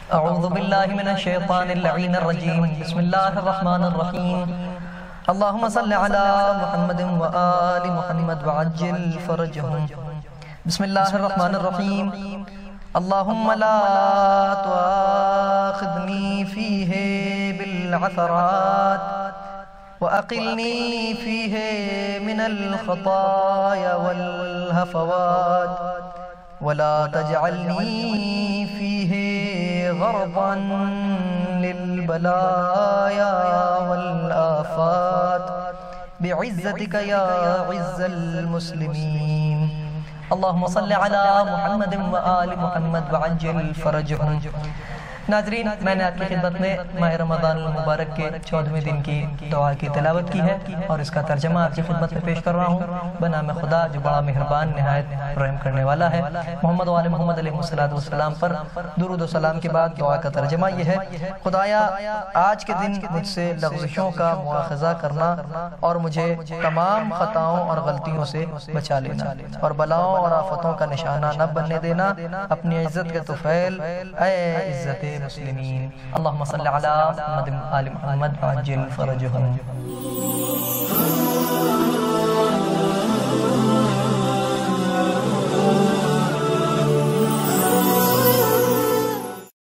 اعوذ باللہ من الشیطان اللعین الرجیم بسم اللہ الرحمن الرحیم اللہم صل علی محمد وآل محمد وعجل فرجہم بسم اللہ الرحمن الرحیم اللہم لا تؤاخذنی فیہ بالعثرات وأقلني فيه من الخطايا والهفوات ولا تجعلني فيه غرضا للبلايا والآفات بعزتك يا عز المسلمين اللهم صل على محمد وآل محمد وعجل فرجهم ناظرین، میں نے آپ کی خدمت میں ماہ رمضان المبارک کے 14ویں دن کی دعا کی تلاوت کی ہے اور اس کا ترجمہ آپ کی خدمت میں پیش کر رہا ہوں بنام خدا جو بڑا مہربان نہایت رحم کرنے والا ہے۔ محمد و آل محمد علیہ السلام پر درود و سلام کے بعد دعا کا ترجمہ یہ ہے: خدایا، آج کے دن مجھ سے لغزشوں کا مواخذہ کرنا اور مجھے تمام خطاؤں اور غلطیوں سے بچا لینا اور بلاؤں اور آفتوں کا نشانہ نہ بننے دینا۔ اپنی عزت کے طفیل اے عزت مسلمین، اللہم صلی علی محمد و آل محمد وعجل فرجہم۔